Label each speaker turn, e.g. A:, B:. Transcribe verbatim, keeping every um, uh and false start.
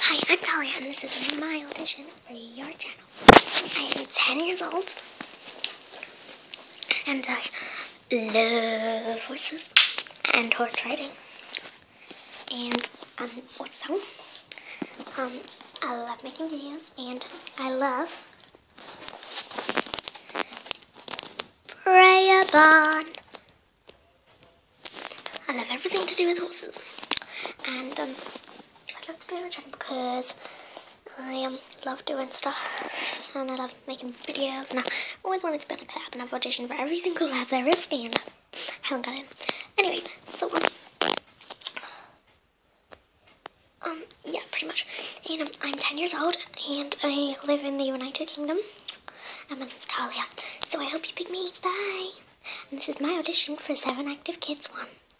A: Hi, I'm Talia, and this is my audition for your channel. I am ten years old, and I love horses and horse riding. And um, also, um, I love making videos, and I love Brabant. I love everything to do with horses, and um, I'd love to be on a channel because I um, love doing stuff, and I love making videos, and I always wanted to be on a collab, and I've auditioned for every single collab there is, and I haven't got in. Anyway, so um, um, yeah, pretty much. And um, I'm ten years old, and I live in the United Kingdom, and my name's Talia. So I hope you pick me. Bye. And this is my audition for Seven Active Kids one.